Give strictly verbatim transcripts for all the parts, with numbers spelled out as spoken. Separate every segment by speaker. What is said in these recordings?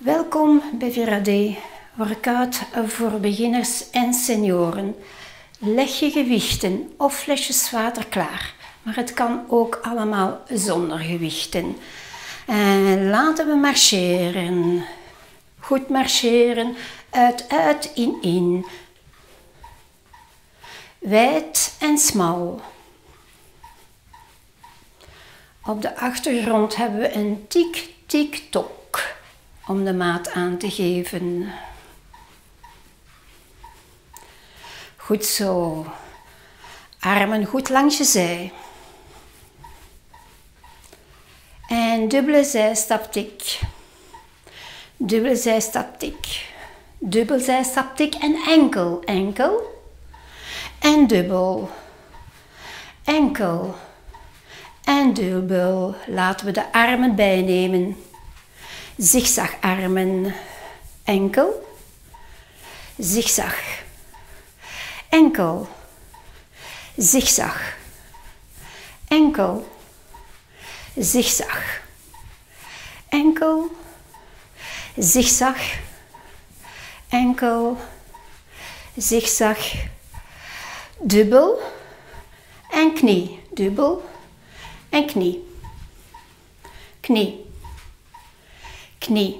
Speaker 1: Welkom bij Virade, workout voor beginners en senioren. Leg je gewichten of flesjes water klaar, maar het kan ook allemaal zonder gewichten. En laten we marcheren. Goed marcheren, uit, uit, in, in. Wijd en smal. Op de achtergrond hebben we een tik, tik, tok om de maat aan te geven. Goed zo. Armen goed langs je zij. En dubbele zijstaptik. Dubbele zijstaptik. Dubbel zijstaptik en enkel. Enkel. En dubbel. Enkel. En dubbel. Laten we de armen bijnemen. Zigzagarmen. Enkel. Zigzag. Enkel. Zigzag. Enkel. Zigzag. Enkel. Zigzag. Enkel. Zigzag. Dubbel. En knie. Dubbel. En knie. Knie. Knie.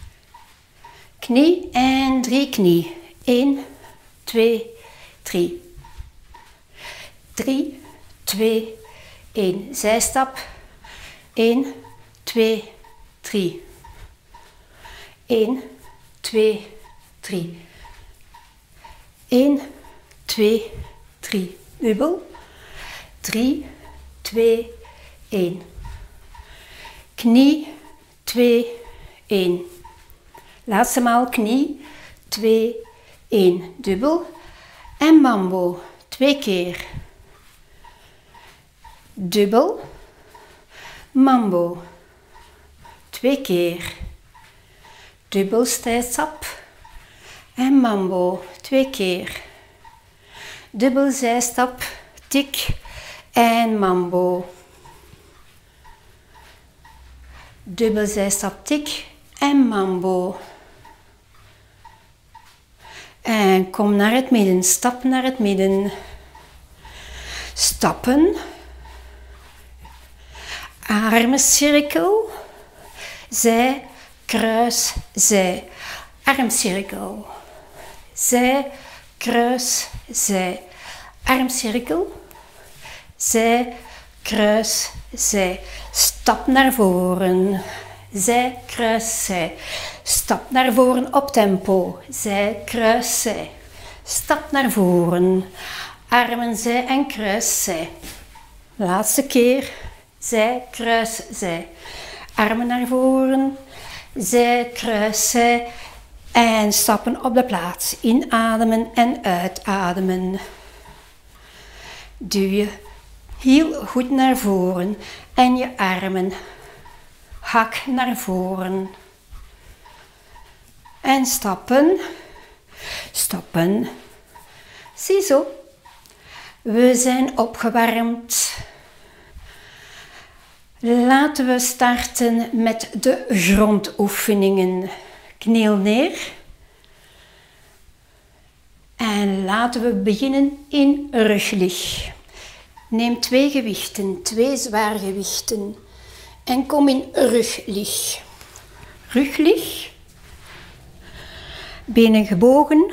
Speaker 1: Knie en drie knie. één, twee, drie. drie, twee, één. Zijstap. één, twee, drie. één, twee, drie. één, twee, drie. Dubbel. drie, twee, één. Knie, twee, één. Laatste maal knie, twee, één. Dubbel. En mambo. Twee keer. Dubbel. Mambo. Twee keer. Dubbel zijstap. En mambo. Twee keer. Dubbel zijstap. Tik. En mambo. Dubbel zijstap, tik en mambo. En kom naar het midden, stap naar het midden. Stappen. Armcirkel. Zij, kruis, zij. Armcirkel. Zij, kruis, zij. Armcirkel. Zij, kruis, zij. Stap naar voren. Zij, kruis, zij. Stap naar voren op tempo. Zij, kruis, zij. Stap naar voren. Armen zij en kruis, zij. Laatste keer. Zij, kruis, zij. Armen naar voren. Zij, kruis, zij. En stappen op de plaats. Inademen en uitademen. Duw je heel goed naar voren en je armen hak naar voren. En stappen, stappen. Ziezo, we zijn opgewarmd. Laten we starten met de grondoefeningen. Kniel neer. En laten we beginnen in ruglig. Neem twee gewichten, twee zware gewichten en kom in ruglig. Ruglig, benen gebogen,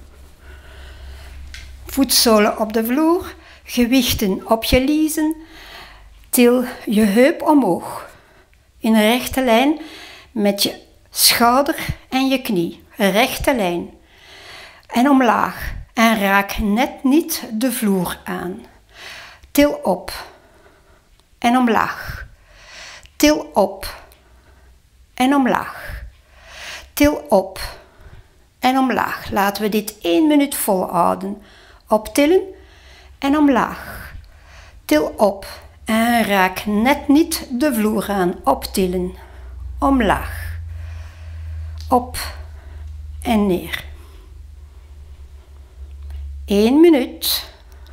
Speaker 1: voetzolen op de vloer, gewichten op je liezen, til je heup omhoog in een rechte lijn met je schouder en je knie, rechte lijn en omlaag en raak net niet de vloer aan. Til op en omlaag. Til op en omlaag. Til op en omlaag. Laten we dit één minuut volhouden. Optillen en omlaag. Til op en raak net niet de vloer aan. Optillen, omlaag. Op en neer. Eén minuut.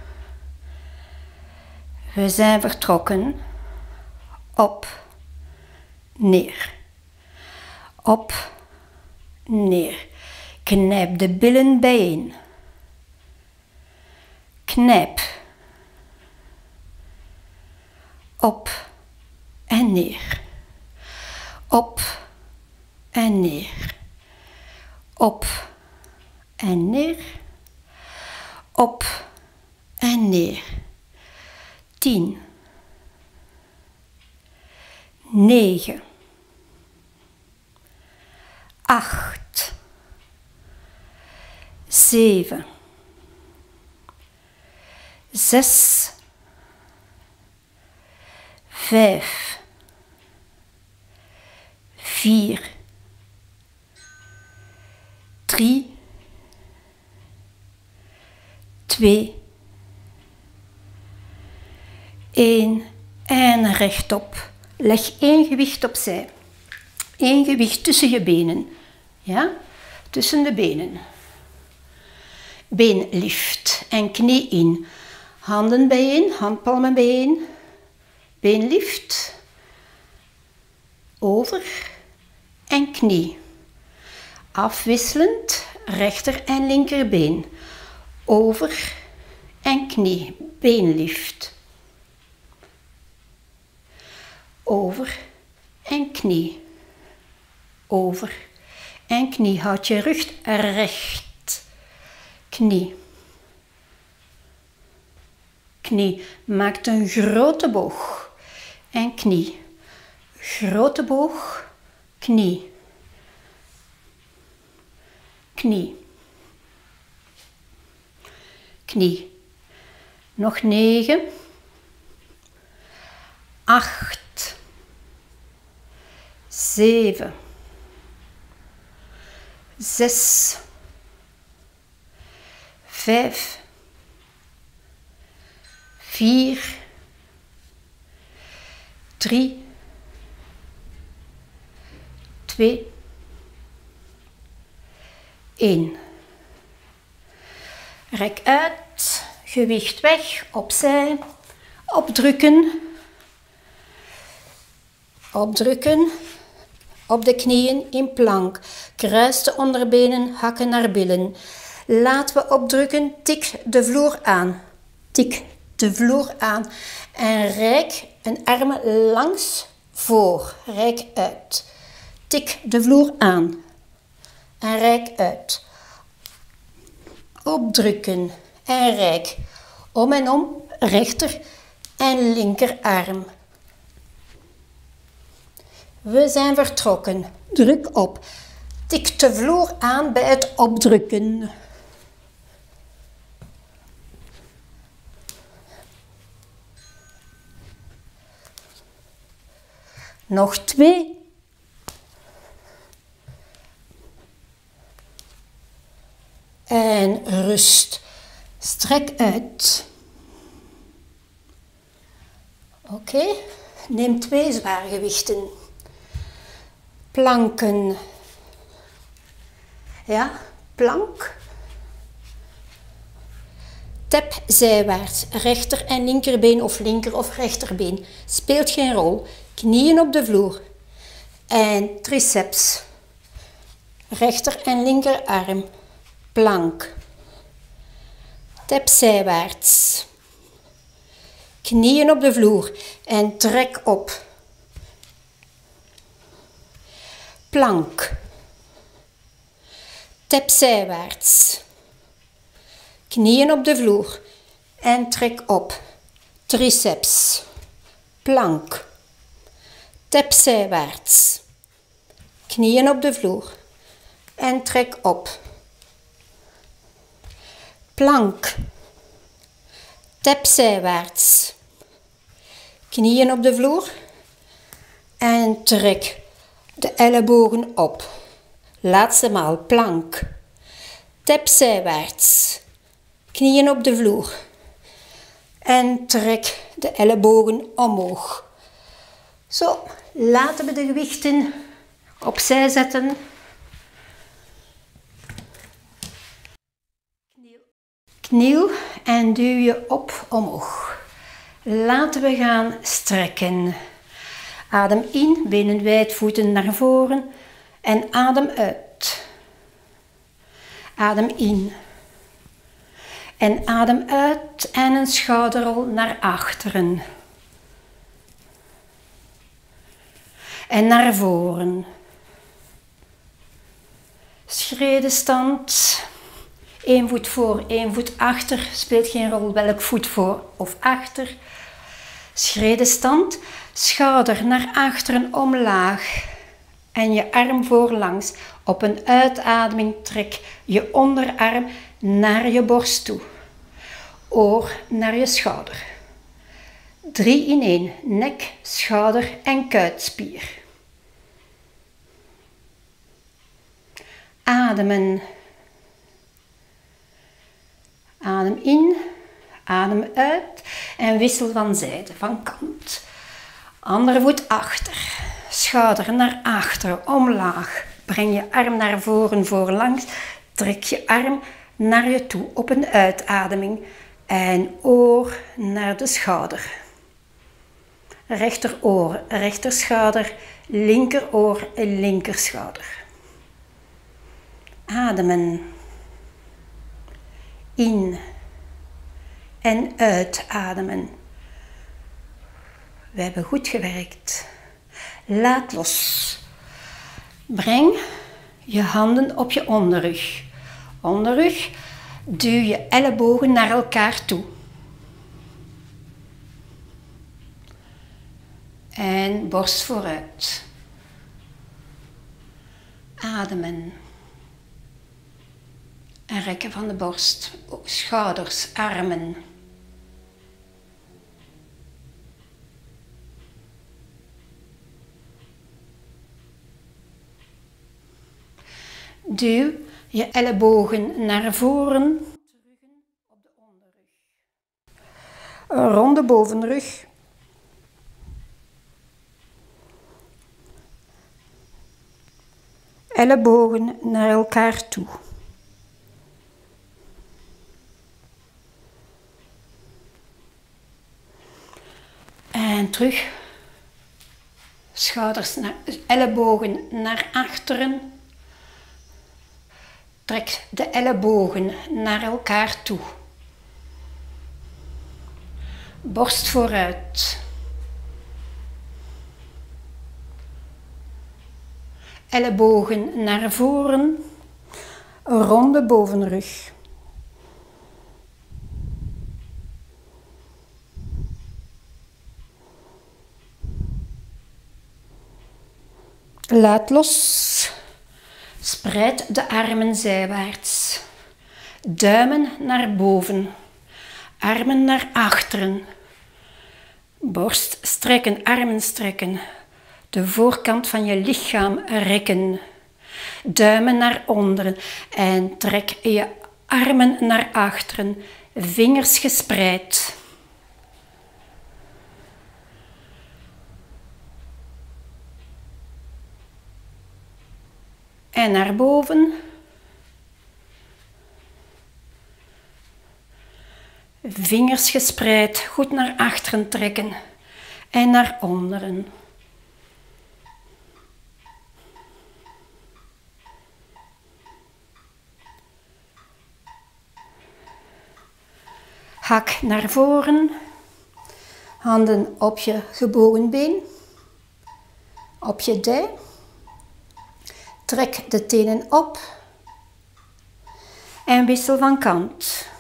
Speaker 1: We zijn vertrokken. Op, neer. Op, neer. Knijp de billen bijeen. Knijp. Op en neer. Op en neer. Op en neer. Op en neer. Tien. Negen. Acht. Zeven. Zes. Vijf. Vier. Drie. Twee. Eén. En rechtop. Leg één gewicht opzij. Eén gewicht tussen je benen. Ja? Tussen de benen. Beenlift en knie in. Handen bijeen, handpalmen bijeen. Beenlift. Over en knie. Afwisselend rechter en linkerbeen. Over en knie. Beenlift. Over en knie. Over en knie. Houd je rug recht. Knie. Knie. Maak een grote boog. En knie. Grote boog. Knie. Knie. Knie. Nog negen. Acht. Zeven. Zes. Vijf. Vier. Drie. Twee. Eén. Rek uit. Gewicht weg. Opzij. Opdrukken. Opdrukken. Op de knieën in plank. Kruis de onderbenen, hakken naar billen. Laten we opdrukken. Tik de vloer aan. Tik de vloer aan. En reik een armen langs voor. Reik uit. Tik de vloer aan. En reik uit. Opdrukken. En reik. Om en om. Rechter en linkerarm. We zijn vertrokken. Druk op. Tik de vloer aan bij het opdrukken. Nog twee. En rust. Strek uit. Oké. Okay. Neem twee zwaargewichten. Planken. Ja, plank. Tap zijwaarts, rechter en linkerbeen of linker of rechterbeen. Speelt geen rol. Knieën op de vloer. En triceps. Rechter en linkerarm. Plank. Tap zijwaarts. Knieën op de vloer en trek op. Plank. Tap zijwaarts. Knieën op de vloer en trek op. Triceps. Plank. Tap zijwaarts. Knieën op de vloer en trek op. Plank. Tap zijwaarts. Knieën op de vloer en trek de ellebogen op. Laatste maal plank. Tap zijwaarts. Knieën op de vloer en trek de ellebogen omhoog. Zo, laten we de gewichten opzij zetten. Kniel en duw je op omhoog. Laten we gaan strekken. Adem in, benen wijd, voeten naar voren en adem uit. Adem in. En adem uit en een schouderrol naar achteren. En naar voren. Schredestand. Eén voet voor, één voet achter. Speelt geen rol welk voet voor of achter. Schredestand. Schouder naar achteren omlaag. En je arm voorlangs. Op een uitademing trek je onderarm naar je borst toe. Oor naar je schouder. Drie in één. Nek, schouder en kuitspier. Ademen. Adem in, adem uit en wissel van zijde, van kant. Andere voet achter. Schouder naar achteren, omlaag. Breng je arm naar voren, voorlangs. Trek je arm naar je toe op een uitademing. En oor naar de schouder. Rechteroor, rechterschouder, linkeroor, linkerschouder. Ademen. In en uitademen. We hebben goed gewerkt. Laat los. Breng je handen op je onderrug. Onderrug. Duw je ellebogen naar elkaar toe. En borst vooruit. Ademen. En rekken van de borst. Schouders, armen. Duw je ellebogen naar voren. Op de onderrug. Een ronde bovenrug. Ellebogen naar elkaar toe. En terug. Schouders naar, ellebogen naar achteren. Trek de ellebogen naar elkaar toe. Borst vooruit. Ellebogen naar voren. Een ronde bovenrug. Laat los. Spreid de armen zijwaarts. Duimen naar boven. Armen naar achteren. Borst strekken, armen strekken. De voorkant van je lichaam rekken. Duimen naar onderen. En trek je armen naar achteren. Vingers gespreid. En naar boven. Vingers gespreid, goed naar achteren trekken. En naar onderen. Hak naar voren. Handen op je gebogen been. Op je dij. Trek de tenen op en wissel van kant.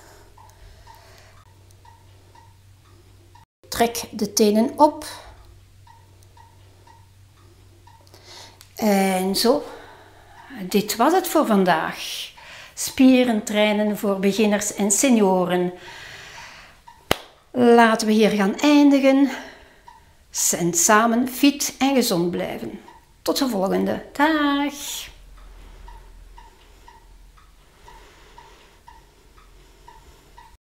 Speaker 1: Trek de tenen op en zo. Dit was het voor vandaag. Spieren trainen voor beginners en senioren. Laten we hier gaan eindigen en samen fit en gezond blijven. Tot de volgende. Dag!